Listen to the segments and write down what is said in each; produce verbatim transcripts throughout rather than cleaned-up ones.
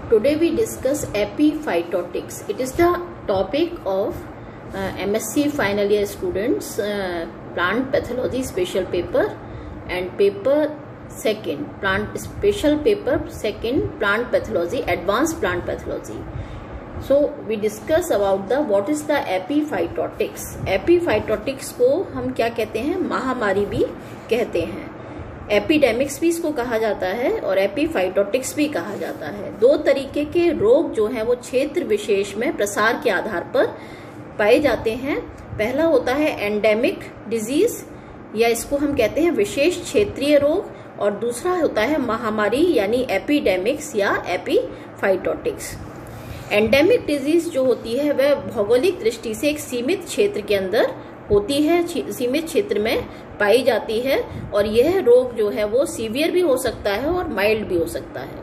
Today we discuss epiphytotics. It is the topic of uh, M S c final year students, uh, plant pathology special paper and paper second, plant special paper second, plant pathology, advanced plant pathology. So we discuss about the what is the epiphytotics. Epiphytotics को हम क्या कहते हैं, महामारी भी कहते हैं, epidemics भी इसको कहा जाता है और एपीफाइटोटिक्स भी कहा जाता है। दो तरीके के रोग जो हैं वो क्षेत्र विशेष में प्रसार के आधार पर पाए जाते हैं। पहला होता है एंडेमिक डिजीज या इसको हम कहते हैं विशेष क्षेत्रीय रोग, और दूसरा होता है महामारी यानी एपिडेमिक्स या एपीफाइटोटिक्स। एंडेमिक डिजीज जो होती है वह भौगोलिक दृष्टि से एक सीमित क्षेत्र के अंदर होती है, सीमित क्षेत्र में पाई जाती है, और यह रोग जो है वो सीवियर भी हो सकता है और माइल्ड भी हो सकता है।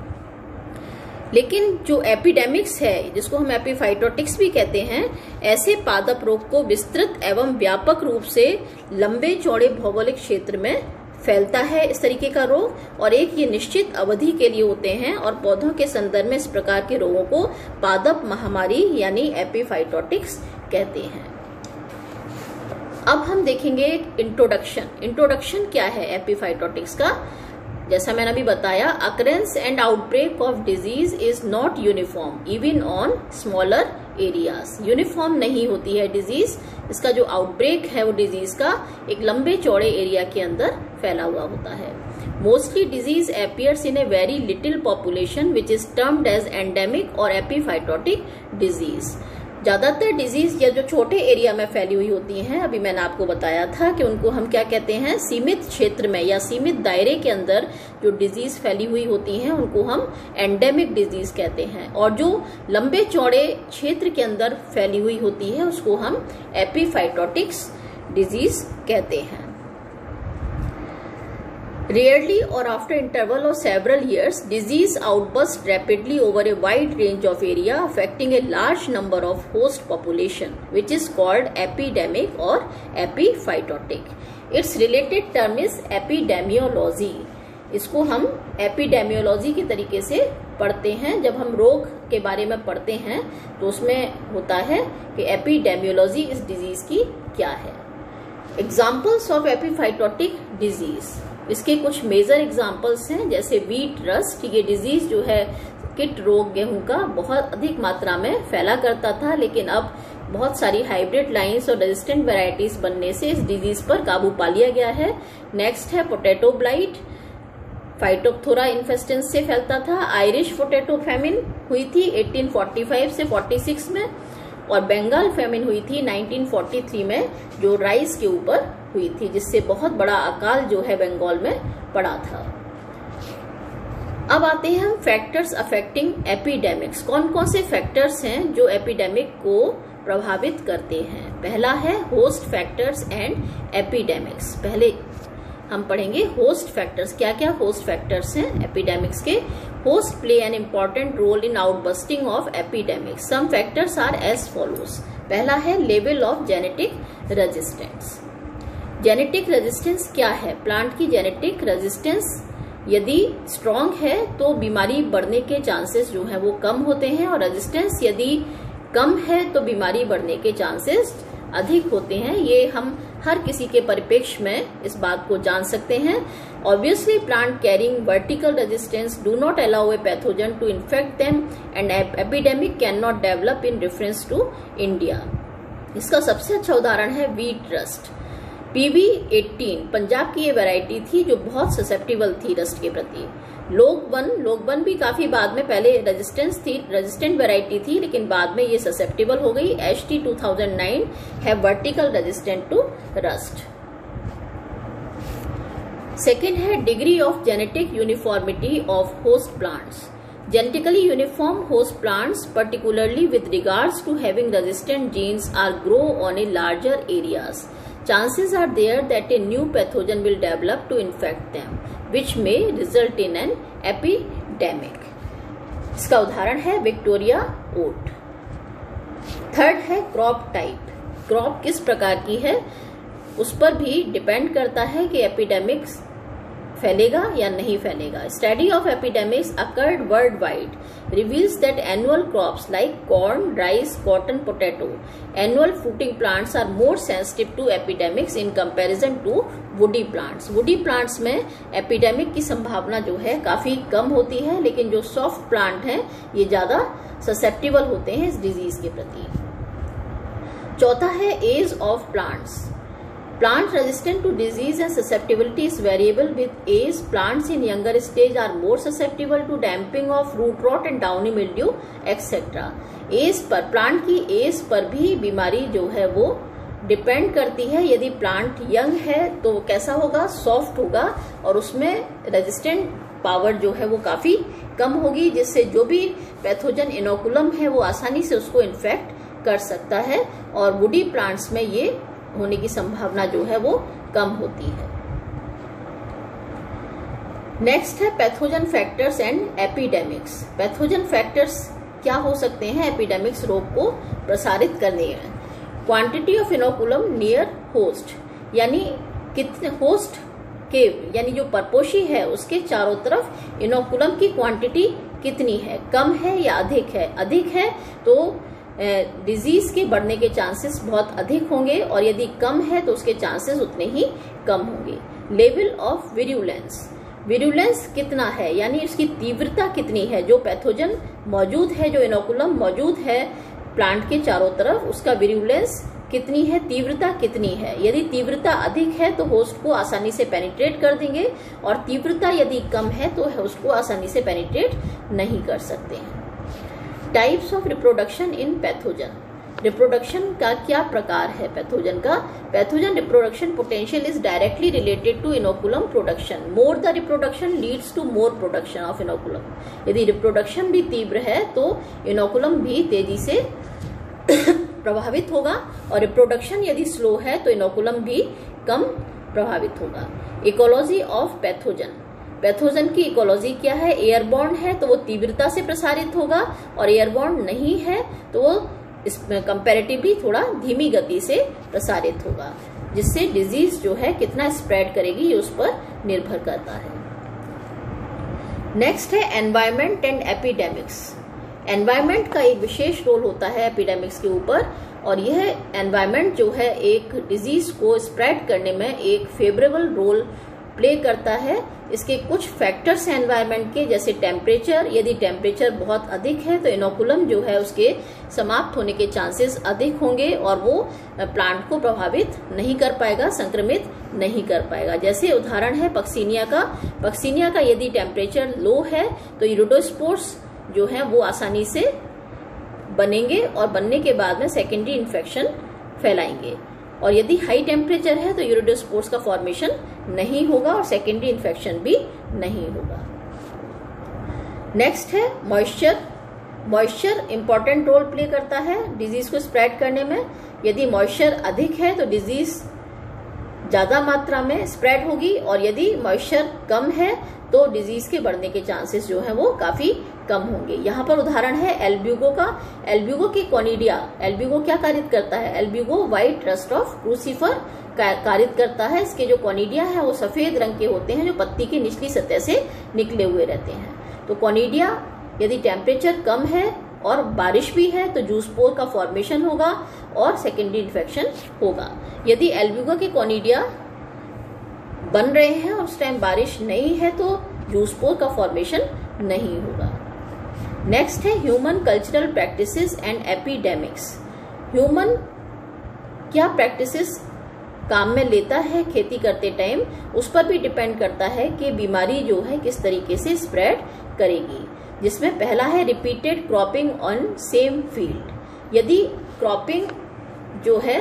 लेकिन जो एपिडेमिक्स है जिसको हम एपीफाइटोटिक्स भी कहते हैं, ऐसे पादप रोग को विस्तृत एवं व्यापक रूप से लंबे चौड़े भौगोलिक क्षेत्र में फैलता है इस तरीके का रोग, और एक ये निश्चित अवधि के लिए होते हैं, और पौधों के संदर्भ में इस प्रकार के रोगों को पादप महामारी यानी एपीफाइटोटिक्स कहते हैं। अब हम देखेंगे इंट्रोडक्शन। इंट्रोडक्शन क्या है एपीफाइटोटिक्स का? जैसा मैंने अभी बताया, occurrence and outbreak of disease is not uniform even on smaller areas. Uniform नहीं होती है डिजीज, इसका जो आउटब्रेक है वो डिजीज का एक लंबे चौड़े एरिया के अंदर फैला हुआ होता है। Mostly disease appears in a very little population which is termed as endemic और एपीफाइटोटिक डिजीज। ज्यादातर डिजीज या जो छोटे एरिया में फैली हुई होती हैं, अभी मैंने आपको बताया था कि उनको हम क्या कहते हैं, सीमित क्षेत्र में या सीमित दायरे के अंदर जो डिजीज फैली हुई होती हैं उनको हम एंडेमिक डिजीज कहते हैं, और जो लंबे चौड़े क्षेत्र के अंदर फैली हुई होती है उसको हम एपीफाइटोटिक्स डिजीज कहते हैं। Rarely or after interval of several years, disease outbursts rapidly over a wide range of area, affecting a large number of host population, which is called epidemic or epiphytotic. Its related term is epidemiology. इसको हम epidemiology के तरीके से पढ़ते हैं। जब हम रोग के बारे में पढ़ते हैं तो उसमें होता है कि एपिडेमियोलॉजी इस डिजीज की क्या है। एग्जाम्पल्स ऑफ एपीफाइटोटिक डिजीज, इसके कुछ मेजर एग्जाम्पल्स हैं, जैसे वीट रस्ट। ये डिजीज जो है किट रोग गेहूं का बहुत अधिक मात्रा में फैला करता था, लेकिन अब बहुत सारी हाइब्रिड लाइन्स और रेजिस्टेंट वेराइटीज बनने से इस डिजीज पर काबू पा लिया गया है। नेक्स्ट है पोटैटो ब्लाइट, फाइटोप्थोरा इन्फेस्टेंस से फैलता था। आयरिश पोटैटो फैमिन हुई थी अठारह सौ पैंतालीस से छियालीस में, और बंगाल फैमिन हुई थी उन्नीस सौ तैंतालीस में जो राइस के ऊपर हुई थी, जिससे बहुत बड़ा अकाल जो है बंगाल में पड़ा था। अब आते हैं हम फैक्टर्स अफेक्टिंग एपिडेमिक्स। कौन कौन से फैक्टर्स हैं जो एपिडेमिक को प्रभावित करते हैं? पहला है होस्ट फैक्टर्स एंड एपिडेमिक्स। पहले हम पढ़ेंगे होस्ट फैक्टर्स। क्या क्या होस्ट फैक्टर्स हैं एपिडेमिक्स के? Host play an important role in outbursting of epidemics. Some factors are as follows. पहला है level of genetic resistance. Genetic resistance क्या है? प्लांट की जेनेटिक रेजिस्टेंस यदि स्ट्रांग है तो बीमारी बढ़ने के चांसेस जो है वो कम होते हैं, और रेजिस्टेंस यदि कम है तो बीमारी बढ़ने के चांसेस अधिक होते हैं। ये हम हर किसी के परिप्रेक्ष्य में इस बात को जान सकते हैं। Obviously plant carrying vertical resistance do not allow a pathogen to infect them and epidemic can not develop in reference to India. इसका सबसे अच्छा उदाहरण है वीट रस्ट। पीवी अठारह पंजाब की ये वैरायटी थी जो बहुत ससेप्टिबल थी रस्ट के प्रति। लोगबन लोगबन भी काफी बाद में, पहले रेजिस्टेंस थी, रेजिस्टेंट वैरायटी थी, लेकिन बाद में ये ससेप्टिबल हो गई। H T two thousand nine है vertical resistant to rust. Second है degree of genetic uniformity of host plants. Genetically uniform host plants, particularly with regards to having resistant genes, are grow on a larger areas. Chances are there that a new pathogen will develop to infect them, which may result in an epidemic. इसका उदाहरण है Victoria oat. Third है crop type. Crop किस प्रकार की है उस पर भी डिपेंड करता है कि एपिडेमिक्स फैलेगा या नहीं फैलेगा। Study of epidemics occurred worldwide reveals that annual crops like corn, rice, cotton, potato, annual fruiting plants are more sensitive to epidemics in comparison to woody plants. Woody plants में epidemic की संभावना जो है काफी कम होती है, लेकिन जो सॉफ्ट प्लांट हैं ये ज्यादा ससेप्टेबल होते हैं इस डिजीज के प्रति। चौथा है age of plants. Plant resistant to disease and susceptibility is variable with age. Plants in younger stage are more susceptible to damping of root rot and downy mildew et cetera. Age पर, plant की age पर भी बीमारी जो है वो depend करती है। यदि प्लांट यंग है तो वो कैसा होगा, सॉफ्ट होगा और उसमें रेजिस्टेंट पावर जो है वो काफी कम होगी, जिससे जो भी पैथोजन इनोकुलम है वो आसानी से उसको इन्फेक्ट कर सकता है। और वुडी प्लांट्स में ये होने की संभावना जो है वो कम होती है। नेक्स्ट है pathogen factors and epidemics. Pathogen factors क्या हो सकते हैं एपिडेमिक्स रोग को प्रसारित करने में? Quantity of inoculum near host, यानी कितने होस्ट के, यानी जो परपोषी है उसके चारों तरफ इनोकुलम की क्वांटिटी कितनी है, कम है या अधिक है। अधिक है तो डिजीज के बढ़ने के चांसेस बहुत अधिक होंगे और यदि कम है तो उसके चांसेस उतने ही कम होंगे। लेवल ऑफ विरुलेंस, विरुलेंस कितना है यानी उसकी तीव्रता कितनी है। जो पैथोजन मौजूद है, जो इनोकुलम मौजूद है प्लांट के चारों तरफ, उसका विरुलेंस कितनी है, तीव्रता कितनी है। यदि तीव्रता अधिक है तो होस्ट को आसानी से पेनिट्रेट कर देंगे और तीव्रता यदि कम है तो उसको आसानी से पेनिट्रेट नहीं कर सकते हैं। Types of reproduction in pathogen, reproduction का क्या प्रकार है पैथोजन का? Pathogen reproduction potential is directly related to inoculum production. More the reproduction leads to more production of inoculum. यदि रिप्रोडक्शन भी तीव्र है तो इनोकुलम भी तेजी से प्रभावित होगा और रिप्रोडक्शन यदि स्लो है तो इनोकुलम भी कम प्रभावित होगा। इकोलॉजी ऑफ पैथोजन, पैथोजन की इकोलॉजी क्या है? एयरबॉर्न है तो वो तीव्रता से प्रसारित होगा और एयरबॉर्न नहीं है तो वो इसमें कंपैरेटिवली थोड़ा धीमी गति से प्रसारित होगा, जिससे डिजीज जो है कितना स्प्रेड करेगी ये उस पर निर्भर करता है। नेक्स्ट है एनवायरमेंट एंड एपिडेमिक्स। एनवायरमेंट का एक विशेष रोल होता है एपिडेमिक्स के ऊपर और यह एनवायरमेंट जो है एक डिजीज को स्प्रेड करने में एक फेवरेबल रोल प्ले करता है। इसके कुछ फैक्टर्स हैं एनवायरनमेंट के, जैसे टेम्परेचर। यदि टेम्परेचर बहुत अधिक है तो इनोकुलम जो है उसके समाप्त होने के चांसेस अधिक होंगे और वो प्लांट को प्रभावित नहीं कर पाएगा, संक्रमित नहीं कर पाएगा। जैसे उदाहरण है पक्सीनिया का। पक्सीनिया का यदि टेम्परेचर लो है तो यूरोडोस्पोर्स जो है वो आसानी से बनेंगे और बनने के बाद में सेकेंडरी इन्फेक्शन फैलाएंगे। और यदि हाई टेम्परेचर है तो यूरोडोस्पोर्स का फॉर्मेशन नहीं होगा और सेकेंडरी इन्फेक्शन भी नहीं होगा। नेक्स्ट है moisture. Moisture important role play करता है डिजीज को स्प्रेड करने में। यदि मॉइस्चर अधिक है तो डिजीज ज्यादा मात्रा में स्प्रेड होगी और यदि मॉइस्चर कम है तो डिजीज के बढ़ने के चांसेस जो है वो काफी कम होंगे। यहाँ पर उदाहरण है एल्ब्यूगो का। एल्ब्यूगो की कोनिडिया, एल्ब्यूगो क्या कारित करता है? Albugo white rust of crucifer कारित करता है। इसके जो कोनिडिया है वो सफेद रंग के होते हैं जो पत्ती की निचली सतह से निकले हुए रहते हैं। तो कोनिडिया यदि टेम्परेचर कम है और बारिश भी है तो जूस्पोर का फॉर्मेशन होगा और सेकेंडरी इन्फेक्शन होगा। यदि एल्ब्यूगो के कोनिडिया बन रहे हैं और उस टाइम बारिश नहीं है तो जूस्पोर का फॉर्मेशन नहीं होगा। नेक्स्ट है human cultural practices and epidemics. Human क्या प्रैक्टिसेस काम में लेता है खेती करते टाइम, उस पर भी डिपेंड करता है कि बीमारी जो है किस तरीके से स्प्रेड करेगी। जिसमें पहला है repeated cropping on same field. यदि क्रॉपिंग जो है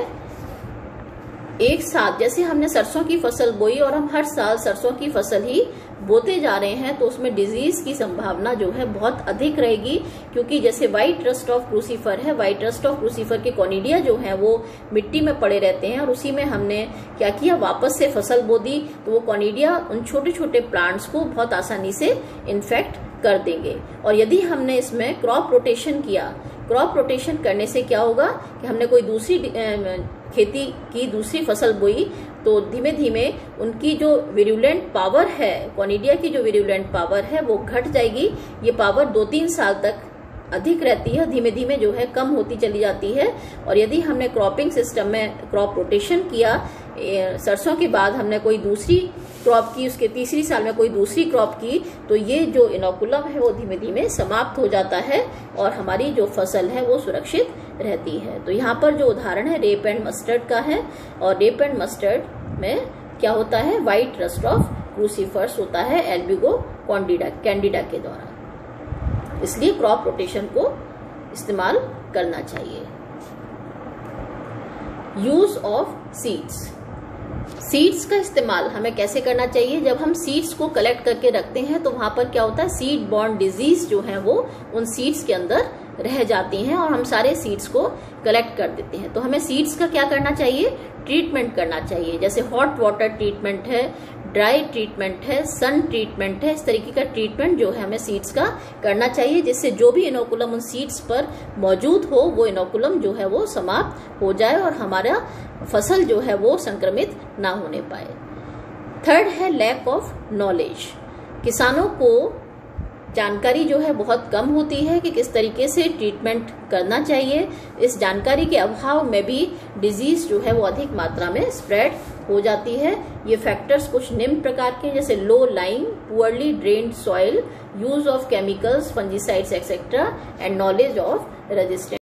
एक साथ, जैसे हमने सरसों की फसल बोई और हम हर साल सरसों की फसल ही बोते जा रहे हैं तो उसमें डिजीज की संभावना जो है बहुत अधिक रहेगी, क्योंकि जैसे व्हाइट रस्ट ऑफ क्रूसीफर है, व्हाइट रस्ट ऑफ क्रूसीफर के कोनिडिया जो है वो मिट्टी में पड़े रहते हैं और उसी में हमने क्या किया, वापस से फसल बो दी तो वो कोनिडिया उन छोटे छोटे प्लांट्स को बहुत आसानी से इन्फेक्ट कर देंगे। और यदि हमने इसमें क्रॉप रोटेशन किया, क्रॉप रोटेशन करने से क्या होगा कि हमने कोई दूसरी खेती की, दूसरी फसल बोई तो धीमे धीमे उनकी जो विरुलेंट पावर है, कॉनिडिया की जो विरुलेंट पावर है वो घट जाएगी। ये पावर दो तीन साल तक अधिक रहती है, धीमे धीमे जो है कम होती चली जाती है। और यदि हमने क्रॉपिंग सिस्टम में क्रॉप रोटेशन किया, सरसों के बाद हमने कोई दूसरी क्रॉप की, उसके तीसरी साल में कोई दूसरी क्रॉप की, तो ये जो इनोकुलम है वो धीमे धीमे समाप्त हो जाता है और हमारी जो फसल है वो सुरक्षित रहती है। तो यहाँ पर जो उदाहरण है रेप एंड मस्टर्ड का है, और रेप एंड मस्टर्ड में क्या होता है, व्हाइट रस्ट ऑफ क्रूसीफर्स होता है एल्बिगो कैंडिडा कैंडिडा के द्वारा। इसलिए क्रॉप रोटेशन को इस्तेमाल करना चाहिए। यूज ऑफ सीड्स, सीड्स का इस्तेमाल हमें कैसे करना चाहिए? जब हम सीड्स को कलेक्ट करके रखते हैं तो वहां पर क्या होता है, सीड बॉर्न डिजीज जो है वो उन सीड्स के अंदर रह जाती हैं और हम सारे सीड्स को कलेक्ट कर देते हैं। तो हमें सीड्स का क्या करना चाहिए, ट्रीटमेंट करना चाहिए। जैसे हॉट वाटर ट्रीटमेंट है, ड्राई ट्रीटमेंट है, सन ट्रीटमेंट है, इस तरीके का ट्रीटमेंट जो है हमें सीड्स का करना चाहिए, जिससे जो भी इनोकुलम उन सीड्स पर मौजूद हो वो इनोकुलम जो है वो समाप्त हो जाए और हमारा फसल जो है वो संक्रमित ना होने पाए। थर्ड है लैक ऑफ नॉलेज। किसानों को जानकारी जो है बहुत कम होती है कि किस तरीके से ट्रीटमेंट करना चाहिए। इस जानकारी के अभाव में भी डिजीज जो है वो अधिक मात्रा में स्प्रेड हो जाती है। ये फैक्टर्स कुछ निम्न प्रकार के, जैसे low lying, poorly drained soil, use of chemicals, fungicides et cetera, and knowledge of resistance.